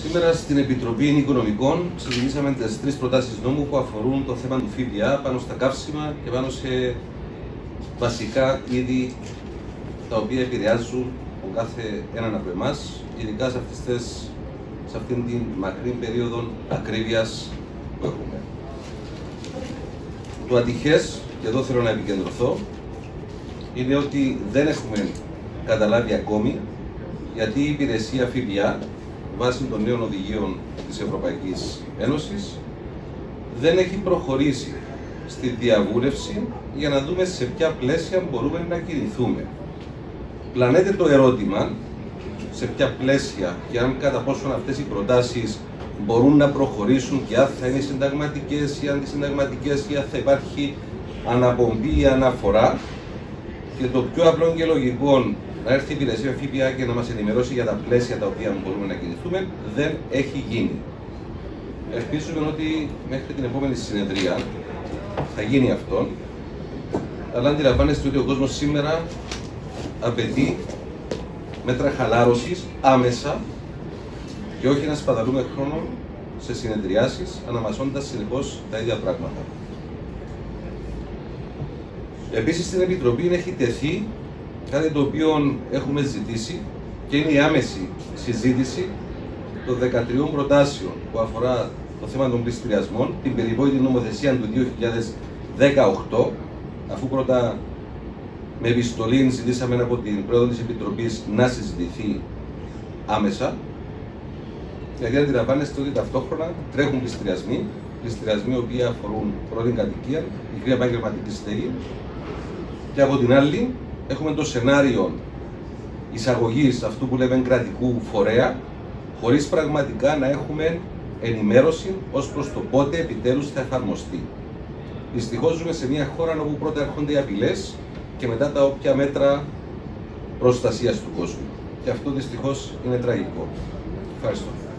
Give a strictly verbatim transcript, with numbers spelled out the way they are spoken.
Σήμερα στην Επιτροπή Οικονομικών συζητήσαμε τις τρεις προτάσεις νόμου που αφορούν το θέμα του ΦΠΑ πάνω στα καύσιμα και πάνω σε βασικά είδη τα οποία επηρεάζουν τον κάθε έναν από εμάς, ειδικά σε, αυτές, σε αυτήν την μακρύ περίοδο ακρίβειας που έχουμε. Το ατυχές, και εδώ θέλω να επικεντρωθώ, είναι ότι δεν έχουμε καταλάβει ακόμη γιατί η υπηρεσία ΦΠΑ βάσει των νέων οδηγίων της Ευρωπαϊκής Ένωσης δεν έχει προχωρήσει στη διαβούλευση για να δούμε σε ποια πλαίσια μπορούμε να κινηθούμε. Πλανέται το ερώτημα σε ποια πλαίσια και αν κατά πόσο αυτές οι προτάσεις μπορούν να προχωρήσουν και αν θα είναι συνταγματικές ή αντισυνταγματικές ή αν θα υπάρχει αναπομπή ή αναφορά. Και το πιο απλό και λογικό να έρθει η υπηρεσία ΦΠΑ και να μας ενημερώσει για τα πλαίσια τα οποία μπορούμε να κινηθούμε δεν έχει γίνει. Ελπίζουμε ότι μέχρι την επόμενη συνεδρία θα γίνει αυτό, αλλά αντιλαμβάνεστε ότι ο κόσμος σήμερα απαιτεί μέτρα χαλάρωσης άμεσα και όχι να σπαταλούμε χρόνο σε συνεδριάσεις αναμασώντας συνεχώς τα ίδια πράγματα. Επίσης στην Επιτροπή έχει τεθεί κάτι το οποίο έχουμε ζητήσει και είναι η άμεση συζήτηση των δεκατριών προτάσεων που αφορά το θέμα των πληστηριασμών, την περιβόητη νομοθεσία του δύο χιλιάδες δεκαοκτώ, αφού πρώτα με επιστολή ζητήσαμε από την πρόεδρο της Επιτροπής να συζητηθεί άμεσα, γιατί αντιλαμβάνεστε ότι ταυτόχρονα τρέχουν πληστηριασμοί, πληστηριασμοί οι οποίοι αφορούν πρώτη κατοικία, μικρή επαγγελματική στέγη, και από την άλλη έχουμε το σενάριο εισαγωγής αυτού που λέμε κρατικού φορέα, χωρίς πραγματικά να έχουμε ενημέρωση ως προς το πότε επιτέλους θα εφαρμοστεί. Δυστυχώς ζούμε σε μια χώρα όπου πρώτα έρχονται οι απειλές και μετά τα όποια μέτρα προστασίας του κόσμου. Και αυτό δυστυχώς είναι τραγικό. Ευχαριστώ.